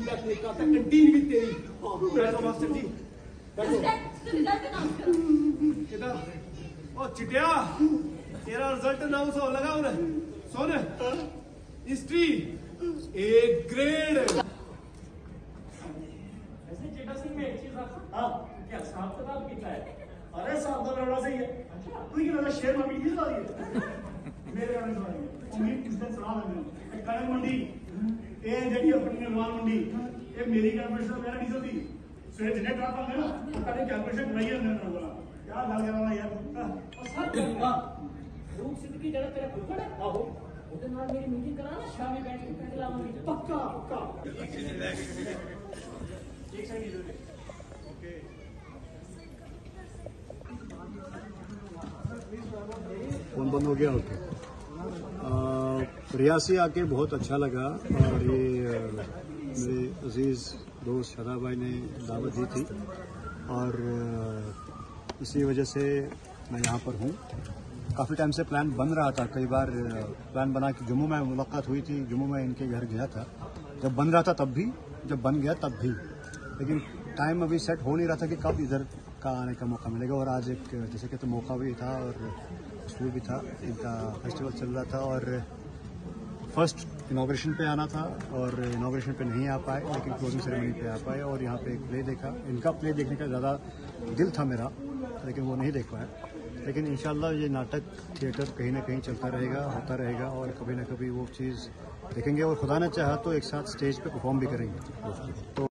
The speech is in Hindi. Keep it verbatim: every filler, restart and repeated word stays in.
का ठेका था, कंटीन भी तेरी। बैठो मास्टर जी, बैठो। किधर? ओ चिटिया, तेरा रिजल्ट अनाउंस हो लगा उन्हें। सुन, हिस्ट्री एक ग्रेड। वैसे चिटा सिंह में एक चीज आपको, हाँ क्या साहब का नाम कितना है? अरे साहब तो लड़ा सही है। अच्छा तू क्या लड़ा शेर मामी की सवारी है? मेरे गाने सवारी है। उम्मीद किस दिन सुना मैंने। कणक मंडी, ये जड़ी अपनी निर्माण मंडी, ये मेरी कैलकुलेशन मेरा डीजल थी। सवेरे जिन्हें ट्रक आते हैं ना, उनका कैलकुलेशन कराई है मैंने बोला। क्या गल कर रहा यार? और सब करूंगा। रूप सिद्ध की जगह तेरा फुफड़ है? आहो उधर नाल मेरी मीटिंग करा ना, शाम में बैठ के पैदल आवांगे। पक्का पक्का। एक सेकंड ओके। फोन बंद हो गया। ओके, रियासी आके बहुत अच्छा लगा और ये मेरे अजीज़ दोस्त शादाब भाई ने दावत दी थी और इसी वजह से मैं यहाँ पर हूँ। काफ़ी टाइम से प्लान बन रहा था, कई बार प्लान बना कि जम्मू में मुलाकात हुई थी, जम्मू में इनके घर गया था, जब बन रहा था तब भी, जब बन गया तब भी, लेकिन टाइम अभी सेट हो नहीं रहा था कि कब इधर का आने का मौका मिलेगा। और आज एक जैसे कि तो मौका भी था और स्कूल भी था, इनका फेस्टिवल चल रहा था और फर्स्ट इनाग्रेशन पे आना था और इनाग्रेशन पे नहीं आ पाए, लेकिन क्लोजिंग सेरेमनी पे आ पाए और यहाँ पे एक प्ले देखा। इनका प्ले देखने का ज़्यादा दिल था मेरा, लेकिन वो नहीं देख पाया। लेकिन इंशाल्लाह ये नाटक थिएटर कहीं ना कहीं चलता रहेगा, होता रहेगा और कभी ना कभी वो चीज़ देखेंगे और खुदा ने चाहा तो एक साथ स्टेज पे परफॉर्म भी करेंगे। तो